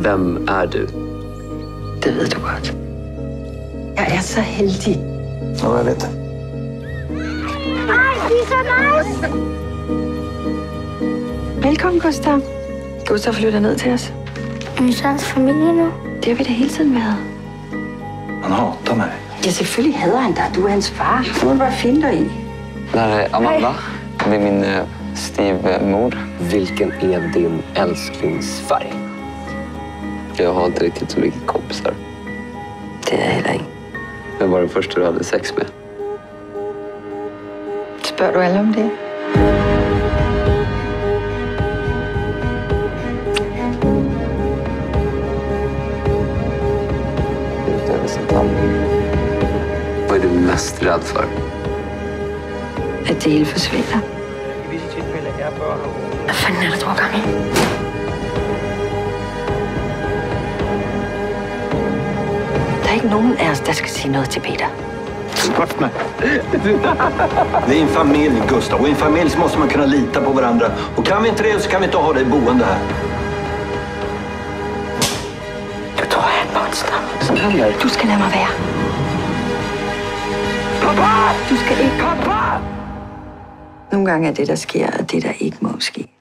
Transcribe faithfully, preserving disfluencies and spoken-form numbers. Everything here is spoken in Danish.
Vem är du? Det ved du godt. Jeg er så heldig. Ja, jeg vet det. Ej, de er så nice! Velkommen, Gustav. Gustav flytter ned til os. Er vi så hans familie nu? Det har vi da hele tiden været. Han hatar mig. Ja, selvfølgelig hader han dig. Du er hans far. Du må du bare finde dig i. Det här är Amanda. Det är min eh, styvmor. Vilken är din älsklingsfärg? Jag har inte riktigt så mycket kompisar. Det er jeg heller ikke. Vem var den första du hade sex med? Spørger du alle om det? Utöver sin famn. Vad är du mest rädd för? At det hele forsvinder. Hvad fanden er det, du har gang i? Der er ikke nogen af os, der skal sige noget til Peter. Bort med. Vi är en familj, Gustav. Och i en familj så måste man kunna lita på varandra. Och kan vi inte det så kan vi inte ha dig boende här. Du tror, jeg er et monster. Sådan handler det. Du skal lade mig være. Pappa! Du skal ikke. Pappa! Nogle gange er det, der sker, det, der ikke må ske.